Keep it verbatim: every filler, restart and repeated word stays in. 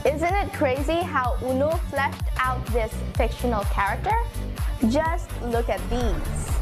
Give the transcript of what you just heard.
Isn't it crazy how EunWoo fleshed out this fictional character? Just look at these.